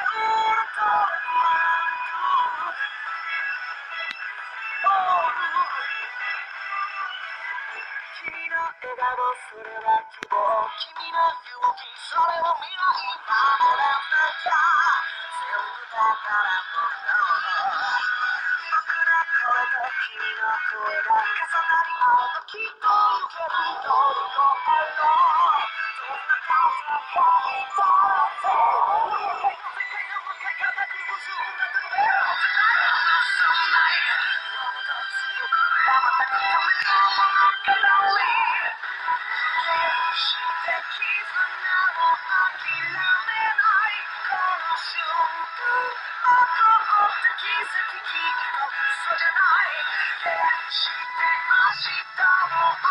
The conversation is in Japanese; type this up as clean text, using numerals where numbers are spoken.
君の笑顔、それは希望。君の勇気、それは未来。守れなきゃ全部だから僕の声と君の声が重なり合うときっと行ける。乗り越えろ。どんな風が吹いたって世界の分け方崩すんだとべろ。世界のそんなもっと強く羽ばたくための物語。決して絆を諦めないこの瞬間起こった奇跡きっと嘘じゃない決して明日も